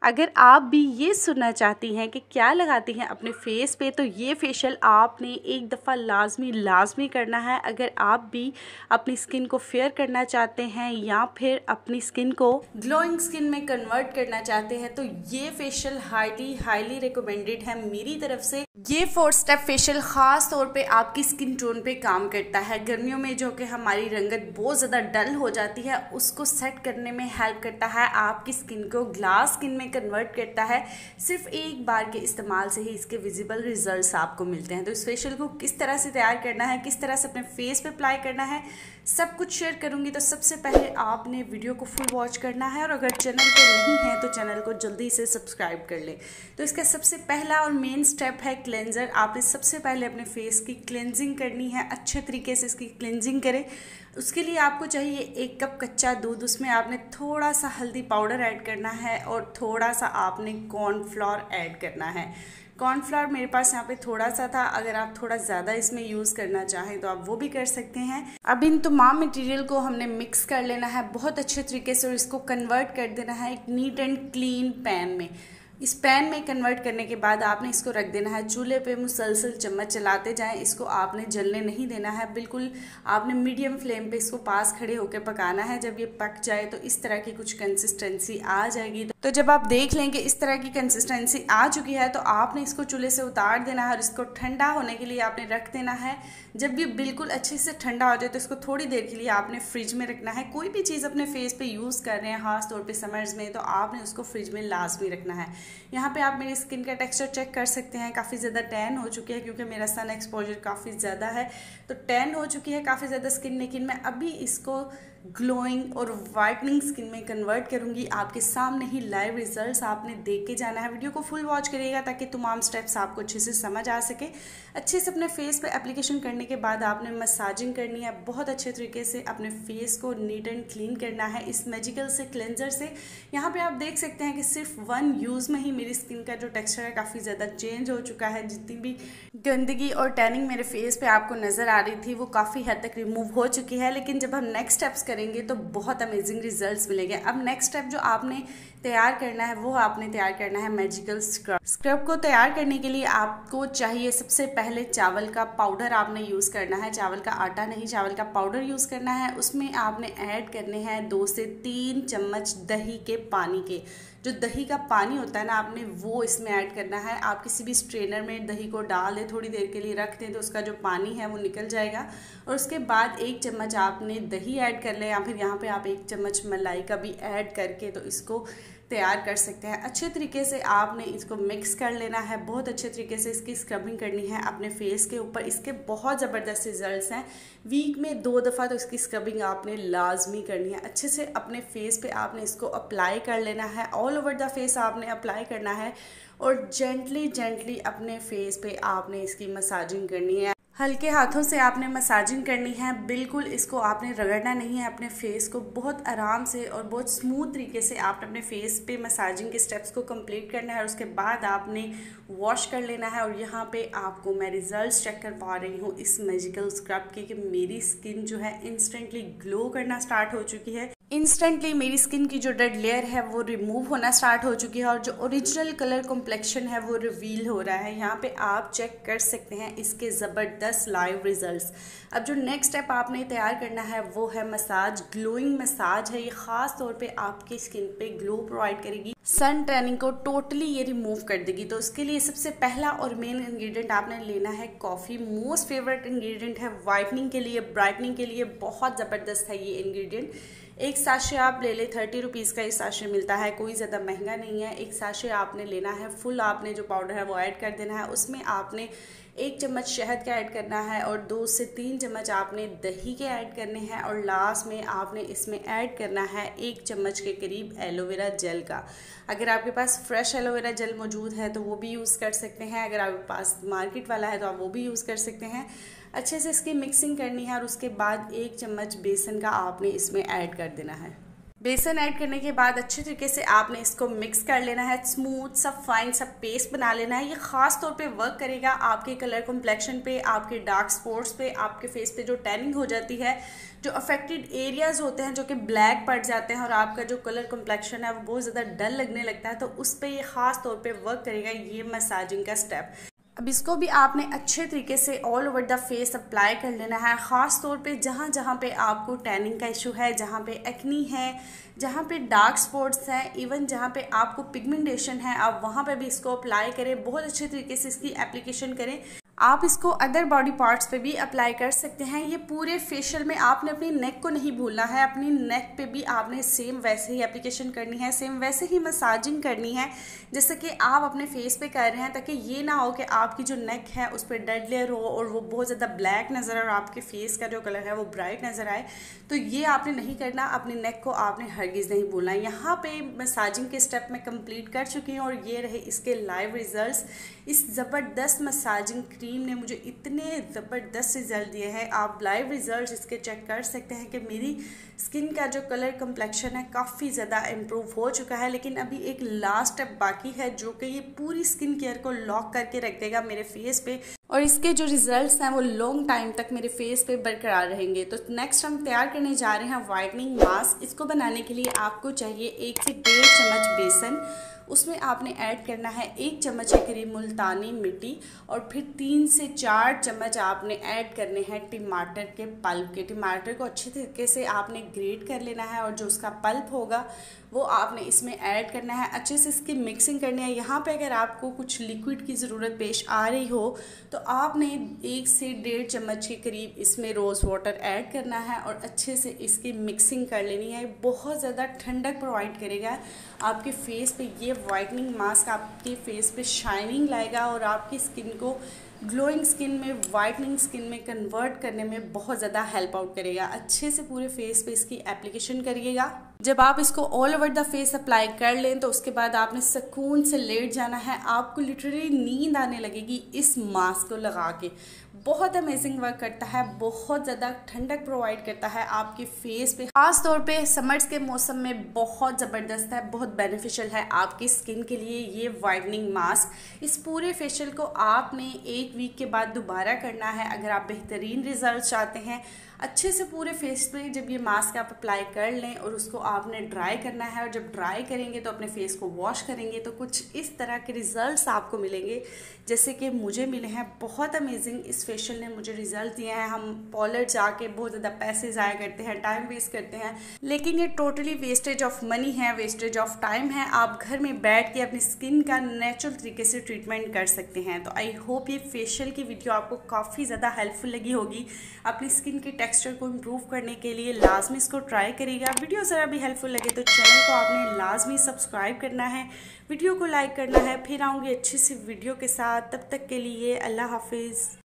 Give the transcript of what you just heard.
अगर आप भी ये सुनना चाहती हैं कि क्या लगाती हैं अपने फेस पे, तो ये फेशियल आपने एक दफ़ा लाजमी करना है। अगर आप भी अपनी स्किन को फेयर करना चाहते हैं या फिर अपनी स्किन को ग्लोइंग स्किन में कन्वर्ट करना चाहते हैं, तो ये फेशियल हाईली रिकमेंडेड है मेरी तरफ से। ये 4 स्टेप फेशियल ख़ास तौर पे आपकी स्किन टोन पे काम करता है। गर्मियों में जो कि हमारी रंगत बहुत ज़्यादा डल हो जाती है, उसको सेट करने में हेल्प करता है, आपकी स्किन को ग्लास स्किन में कन्वर्ट करता है। सिर्फ एक बार के इस्तेमाल से ही इसके विजिबल रिजल्ट्स आपको मिलते हैं। तो इस फेशियल को किस तरह से तैयार करना है, किस तरह से अपने फेस पे अप्लाई करना है, सब कुछ शेयर करूंगी। तो सबसे पहले आपने वीडियो को फुल वॉच करना है, और अगर चैनल पे नहीं है तो चैनल को जल्दी से सब्सक्राइब कर लें। तो इसका सबसे पहला और मेन स्टेप है क्लेंजर। आपने सबसे पहले अपने फेस की क्लेंजिंग करनी है, अच्छे तरीके से इसकी क्लेंजिंग करें। उसके लिए आपको चाहिए 1 कप कच्चा दूध, उसमें आपने थोड़ा सा हल्दी पाउडर ऐड करना है और थोड़ा सा आपने कॉर्नफ्लोर ऐड करना है। कॉर्नफ्लोर मेरे पास यहाँ पे थोड़ा सा था, अगर आप थोड़ा ज़्यादा इसमें यूज़ करना चाहें तो आप वो भी कर सकते हैं। अब इन तमाम मटेरियल को हमने मिक्स कर लेना है बहुत अच्छे तरीके से, और इसको कन्वर्ट कर देना है एक नीट एंड क्लीन पैन में। इस पैन में कन्वर्ट करने के बाद आपने इसको रख देना है चूल्हे पे, मुसलसल चम्मच चलाते जाएं। इसको आपने जलने नहीं देना है, बिल्कुल आपने मीडियम फ्लेम पे इसको पास खड़े होकर पकाना है। जब ये पक जाए तो इस तरह की कुछ कंसिस्टेंसी आ जाएगी। तो जब आप देख लें कि इस तरह की कंसिस्टेंसी आ चुकी है, तो आपने इसको चूल्हे से उतार देना है और इसको ठंडा होने के लिए आपने रख देना है। जब ये बिल्कुल अच्छे से ठंडा हो जाए तो इसको थोड़ी देर के लिए आपने फ्रिज में रखना है। कोई भी चीज़ अपने फेस पे यूज़ कर रहे हैं, खास तौर पे समर्स में, तो आपने उसको फ्रिज में लाजमी रखना है। यहाँ पे आप मेरी स्किन का टेक्सचर चेक कर सकते हैं, काफ़ी ज़्यादा टैन हो चुकी है क्योंकि मेरा सन एक्सपोजर काफ़ी ज़्यादा है, तो टैन हो चुकी है काफ़ी ज़्यादा स्किन। लेकिन मैं अभी इसको ग्लोइंग और वाइटनिंग स्किन में कन्वर्ट करूंगी। आपके सामने ही लाइव रिजल्ट्स आपने देख के जाना है। वीडियो को फुल वॉच करिएगा ताकि तमाम स्टेप्स आपको अच्छे से समझ आ सके। अच्छे से अपने फेस पे एप्लीकेशन करने के बाद आपने मसाजिंग करनी है, बहुत अच्छे तरीके से अपने फेस को नीट एंड क्लीन करना है इस मैजिकल से क्लेंजर से। यहाँ पे आप देख सकते हैं कि सिर्फ 1 यूज़ में ही मेरी स्किन का जो टेक्सचर है काफ़ी ज़्यादा चेंज हो चुका है। जितनी भी गंदगी और टैनिंग मेरे फेस पे आपको नज़र आ रही थी वो काफ़ी हद तक रिमूव हो चुकी है। लेकिन जब हम नेक्स्ट स्टेप्स करेंगे तो बहुत अमेजिंग रिजल्ट्स मिलेंगे। अब नेक्स्ट स्टेप जो आपने तैयार करना है वो आपने तैयार करना है मैजिकल स्क्रब। स्क्रब को तैयार करने के लिए आपको चाहिए सबसे पहले चावल का पाउडर आपने यूज़ करना है, चावल का आटा नहीं, चावल का पाउडर यूज़ करना है। उसमें आपने ऐड करने हैं 2 से 3 चम्मच दही के पानी के। जो दही का पानी होता है ना, आपने वो इसमें ऐड करना है। आप किसी भी स्ट्रेनर में दही को डाल दें, थोड़ी देर के लिए रख दें तो उसका जो पानी है वो निकल जाएगा। और उसके बाद 1 चम्मच आपने दही ऐड कर लें, या फिर यहाँ पे आप 1 चम्मच मलाई का भी ऐड करके तो इसको तैयार कर सकते हैं। अच्छे तरीके से आपने इसको मिक्स कर लेना है, बहुत अच्छे तरीके से इसकी स्क्रबिंग करनी है अपने फेस के ऊपर। इसके बहुत ज़बरदस्त रिजल्ट्स हैं। वीक में 2 दफ़ा तो इसकी स्क्रबिंग आपने लाजमी करनी है। अच्छे से अपने फेस पे आपने इसको अप्लाई कर लेना है, ऑल ओवर द फेस आपने अप्लाई करना है, और जेंटली अपने फेस पे आपने इसकी मसाजिंग करनी है। हल्के हाथों से आपने मसाजिंग करनी है, बिल्कुल इसको आपने रगड़ना नहीं है। अपने फेस को बहुत आराम से और बहुत स्मूथ तरीके से आपने अपने फेस पे मसाजिंग के स्टेप्स को कंप्लीट करना है, और उसके बाद आपने वॉश कर लेना है। और यहाँ पे आपको मैं रिजल्ट्स चेक करवा रही हूँ इस मैजिकल स्क्रब के, कि मेरी स्किन जो है इंस्टेंटली ग्लो करना स्टार्ट हो चुकी है। इंस्टेंटली मेरी स्किन की जो डेड लेयर है वो रिमूव होना स्टार्ट हो चुकी है, और जो ओरिजिनल कलर कॉम्प्लेक्शन है वो रिवील हो रहा है। यहाँ पे आप चेक कर सकते हैं इसके ज़बरदस्त लाइव रिजल्ट्स। अब जो नेक्स्ट स्टेप आपने तैयार करना है वो है मसाज। ग्लोइंग मसाज है ये, ख़ास तौर पे आपकी स्किन पे ग्लो प्रोवाइड करेगी, सन टैनिंग को टोटली ये रिमूव कर देगी। तो उसके लिए सबसे पहला और मेन इंग्रेडिएंट आपने लेना है कॉफ़ी। मोस्ट फेवरेट इंग्रेडिएंट है वाइटनिंग के लिए, ब्राइटनिंग के लिए बहुत ज़बरदस्त है ये इंग्रेडिएंट। 1 साशे आप ले लें, 30 रुपीज़ का ये साशे मिलता है, कोई ज़्यादा महंगा नहीं है। 1 साशे आपने लेना है, फुल आपने जो पाउडर है वो ऐड कर देना है। उसमें आपने 1 चम्मच शहद का ऐड करना है, और 2 से 3 चम्मच आपने दही के ऐड करने हैं, और लास्ट में आपने इसमें ऐड करना है 1 चम्मच के करीब एलोवेरा जेल का। अगर आपके पास फ्रेश एलोवेरा जेल मौजूद है तो वो भी यूज़ कर सकते हैं, अगर आपके पास मार्केट वाला है तो आप वो भी यूज़ कर सकते हैं। अच्छे से इसकी मिक्सिंग करनी है, और उसके बाद 1 चम्मच बेसन का आपने इसमें ऐड कर देना है। बेसन ऐड करने के बाद अच्छे तरीके से आपने इसको मिक्स कर लेना है, स्मूथ सा फाइन सा पेस्ट बना लेना है। ये ख़ास तौर पे वर्क करेगा आपके कलर कॉम्प्लेक्शन पे, आपके डार्क स्पॉट्स पे, आपके फेस पे जो टैनिंग हो जाती है, जो अफेक्टेड एरियाज़ होते हैं जो कि ब्लैक पड़ जाते हैं और आपका जो कलर कॉम्प्लेक्शन है वो बहुत ज़्यादा डल लगने लगता है, तो उस पर ये ख़ास तौर पर वर्क करेगा ये मसाजिंग का स्टेप। अब इसको भी आपने अच्छे तरीके से all over the face apply कर लेना है, ख़ास तौर पे जहाँ जहाँ पे आपको टैनिंग का इशू है, जहाँ पे एक्नी है, जहाँ पे डार्क स्पॉट्स हैं, इवन जहाँ पे आपको पिगमेंटेशन है, आप वहाँ पे भी इसको अप्लाई करें। बहुत अच्छे तरीके से इसकी एप्लीकेशन करें। आप इसको अदर बॉडी पार्ट्स पे भी अप्लाई कर सकते हैं। ये पूरे फेशियल में आपने अपनी नेक को नहीं भूलना है, अपनी नेक पे भी आपने सेम वैसे ही एप्लीकेशन करनी है, सेम वैसे ही मसाजिंग करनी है जैसे कि आप अपने फेस पे कर रहे हैं, ताकि ये ना हो कि आपकी जो नेक है उस पर डेड लेयर हो और वो बहुत ज़्यादा ब्लैक नज़र आए और आपके फेस का जो कलर है वो ब्राइट नज़र आए। तो ये आपने नहीं करना, अपनी नेक को आपने हरगिज़ नहीं भूलना। यहाँ पे मसाजिंग के स्टेप में कंप्लीट कर चुकी हूँ और ये रहे इसके लाइव रिजल्ट्स। इस ज़बरदस्त मसाजिंग क्रीम ने मुझे इतने ज़बरदस्त रिज़ल्ट दिए हैं, आप लाइव रिज़ल्ट इसके चेक कर सकते हैं कि मेरी स्किन का जो कलर कम्प्लेक्शन है काफ़ी ज़्यादा इम्प्रूव हो चुका है। लेकिन अभी एक लास्ट स्टेप बाकी है जो कि ये पूरी स्किन केयर को लॉक करके रख देगा मेरे फेस पे, और इसके जो रिजल्ट्स हैं वो लॉन्ग टाइम तक मेरे फेस पे बरकरार रहेंगे। तो नेक्स्ट हम तैयार करने जा रहे हैं वाइटनिंग मास्क। इसको बनाने के लिए आपको चाहिए 1 से 1.5 चम्मच बेसन, उसमें आपने ऐड करना है 1 चम्मच के करीब मुल्तानी मिट्टी, और फिर 3 से 4 चम्मच आपने ऐड करने हैं टमाटर के पल्प के। टमाटर को अच्छे तरीके से आपने ग्रेट कर लेना है और जो उसका पल्प होगा वो आपने इसमें ऐड करना है, अच्छे से इसकी मिक्सिंग करनी है। यहाँ पे अगर आपको कुछ लिक्विड की ज़रूरत पेश आ रही हो तो आपने 1 से 1.5 चम्मच के करीब इसमें रोज़ वाटर ऐड करना है और अच्छे से इसकी मिक्सिंग कर लेनी है। बहुत ज़्यादा ठंडक प्रोवाइड करेगा आपके फेस पे। ये वाइटनिंग मास्क आपके फेस पे शाइनिंग लाएगा और आपकी स्किन को ग्लोइंग स्किन में, वाइटनिंग स्किन में कन्वर्ट करने में बहुत ज़्यादा हेल्प आउट करेगा। अच्छे से पूरे फेस पे इसकी एप्लीकेशन करिएगा। जब आप इसको all over the face apply कर लें तो उसके बाद आपने सुकून से लेट जाना है। आपको लिटरली नींद आने लगेगी इस मास्क को लगा के। बहुत अमेजिंग वर्क करता है, बहुत ज़्यादा ठंडक प्रोवाइड करता है आपके फेस पे, खास तौर पे समर्स के मौसम में बहुत ज़बरदस्त है, बहुत बेनिफिशियल है आपकी स्किन के लिए ये वाइटनिंग मास्क। इस पूरे फेशियल को आपने 1 वीक के बाद दोबारा करना है अगर आप बेहतरीन रिजल्ट चाहते हैं। अच्छे से पूरे फेस पे जब ये मास्क आप अप्लाई कर लें और उसको आपने ड्राई करना है, और जब ड्राई करेंगे तो अपने फेस को वॉश करेंगे तो कुछ इस तरह के रिजल्ट्स आपको मिलेंगे जैसे कि मुझे मिले हैं। बहुत अमेजिंग इस फेशियल ने मुझे रिजल्ट दिए हैं। हम पार्लर जाके बहुत ज़्यादा पैसे ज़ाया करते हैं, टाइम वेस्ट करते हैं, लेकिन ये टोटली वेस्टेज ऑफ मनी है, वेस्टेज ऑफ टाइम है। आप घर में बैठ के अपनी स्किन का नेचुरल तरीके से ट्रीटमेंट कर सकते हैं। तो आई होप ये फेशियल की वीडियो आपको काफ़ी ज़्यादा हेल्पफुल लगी होगी। अपनी स्किन के टेक्सचर को इम्प्रूव करने के लिए लाजमी इसको ट्राई करिएगा। वीडियो ज़रा भी हेल्पफुल लगे तो चैनल को आपने लाजमी सब्सक्राइब करना है, वीडियो को लाइक करना है। फिर आऊँगी अच्छी सी वीडियो के साथ, तब तक के लिए अल्लाह हाफिज़।